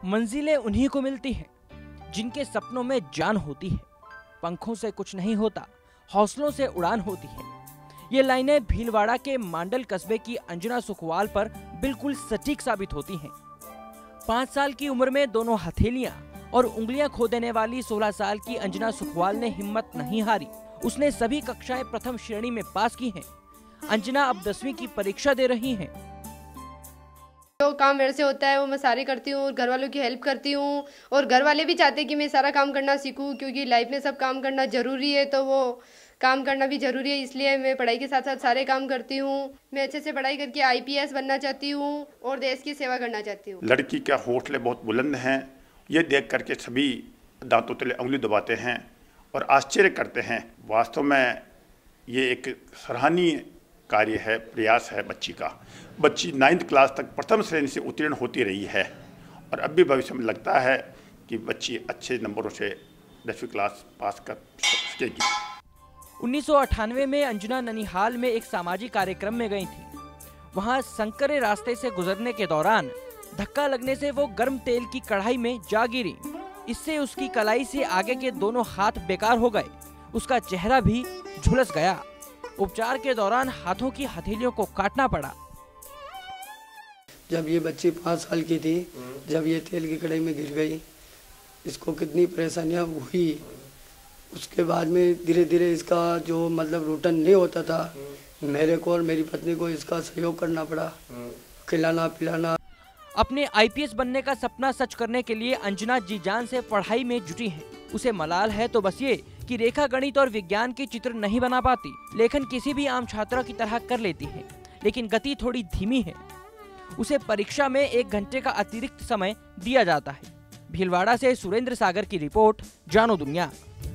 मंजिलें उन्हीं को मिलती हैं जिनके सपनों में जान होती है। पंखों से कुछ नहीं होता, हौसलों से उड़ान होती है। ये लाइनें भीलवाड़ा के मांडल कस्बे की अंजना सुखवाल पर बिल्कुल सटीक साबित होती हैं। 5 साल की उम्र में दोनों हथेलियां और उंगलियां खो देने वाली 16 साल की अंजना सुखवाल ने हिम्मत नहीं हारी। उसने सभी कक्षाएं प्रथम श्रेणी में पास की हैं। अंजना अब 10वीं की परीक्षा दे रही हैं। जो काम मेरे से होता है वो मैं सारे करती हूँ और घर वालों की हेल्प करती हूँ, और घर वाले भी चाहते हैं कि मैं सारा काम करना सीखूँ, क्योंकि लाइफ में सब काम करना ज़रूरी है, तो वो काम करना भी ज़रूरी है, इसलिए मैं पढ़ाई के साथ साथ सारे काम करती हूँ। मैं अच्छे से पढ़ाई करके IPS बनना चाहती हूँ और देश की सेवा करना चाहती हूँ। लड़की के हौसले बहुत बुलंद हैं, ये देख करके सभी दांतों तले उंगली दबाते हैं और आश्चर्य करते हैं। वास्तव में ये एक सराहनीय कार्य है, प्रयास है बच्ची का। बच्ची 9th क्लास तक प्रथम श्रेणी से उत्तीर्ण होती रही है और अब भी भविष्य में लगता है कि बच्ची अच्छे नंबरों से 10वीं क्लास पास कर सकेगी। 1998 में अंजना ननिहाल में एक सामाजिक कार्यक्रम में गई थी। वहां संकरे रास्ते से गुजरने के दौरान धक्का लगने से वो गर्म तेल की कढ़ाई में जा गिरी। इससे उसकी कलाई से आगे के दोनों हाथ बेकार हो गए। उसका चेहरा भी झुलस गया। उपचार के दौरान हाथों की हथेलियों को काटना पड़ा। जब ये बच्ची 5 साल की थी, जब ये तेल की कढ़ाई में गिर गई, इसको कितनी परेशानियां हुई। उसके बाद में धीरे धीरे इसका जो मतलब रोटन नहीं होता था, मेरे को और मेरी पत्नी को इसका सहयोग करना पड़ा, खिलाना पिलाना। अपने IPS बनने का सपना सच करने के लिए अंजना जी जान से पढ़ाई में जुटी है। उसे मलाल है तो बस ये कि रेखा गणित और विज्ञान के चित्र नहीं बना पाती। लेखन किसी भी आम छात्रा की तरह कर लेती है, लेकिन गति थोड़ी धीमी है। उसे परीक्षा में 1 घंटे का अतिरिक्त समय दिया जाता है। भीलवाड़ा से सुरेंद्र सागर की रिपोर्ट, जानो दुनिया।